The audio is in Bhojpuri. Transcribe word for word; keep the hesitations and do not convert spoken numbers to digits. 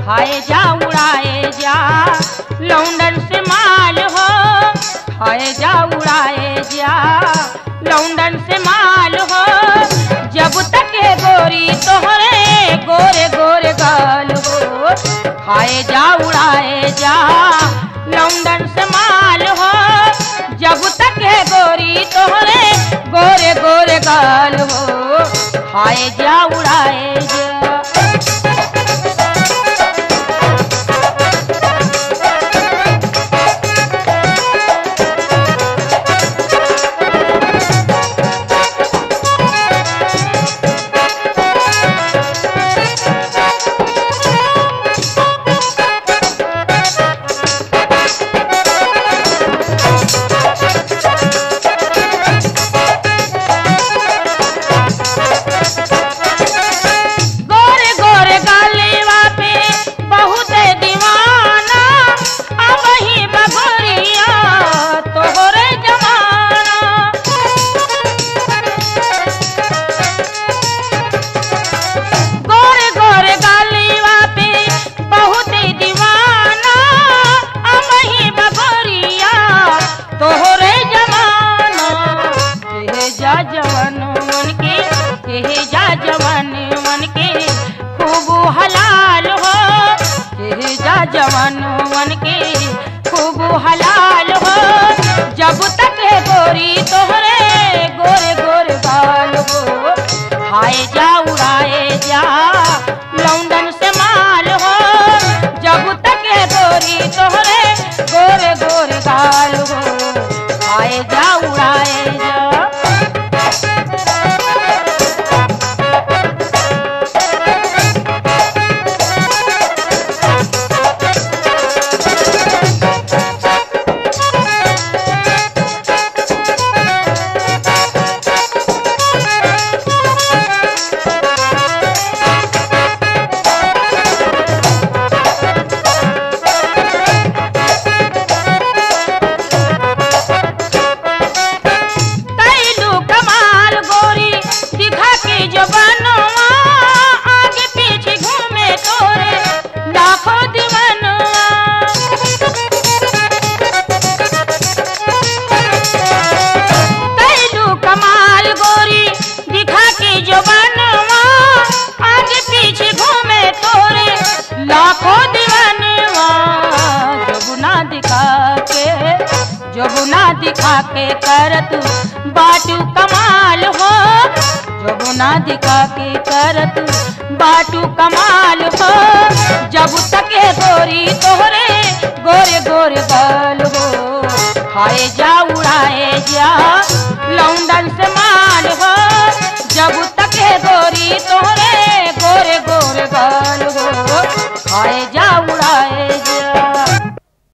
खाए जा उड़ाए जा लौंडन से माल हो, खाए जा उड़ाए जा लौंडन से माल हो। जब तक है गोरी तोहरे गोरे गोरे गाल हो, खाए जा उड़ाए जा लौंडन से माल हो। जब तक है गोरी तोहरे गोरे गोरे गाल हो, खाए जा उड़ाए जा। जवन मन के कहे जा जवन मन के खूब हलाल हो, कहे जा जवन मन के खूब हलाल हो। जब तक है गोरी तोहरे गोरे गोरे बाल हो, खाए जा उड़ाए जा लौंडन से माल हो। जब तक है गोरी तोहरे गोरे गोरे बाल हो, खाए जा उड़ाए जा। जोगुना दिखा के करत बाटू कमाल हो, जोगुना दिखा के करत बाटू कमाल हो। जब तक है गोरी तोहरे गोरे गोरे बाल हो, खाए जा उड़ाए जा लौंडन से माल हो। जब तक है गोरी तोहरे गोरे गोरे बाल हो, खाए जा उड़ाए जा।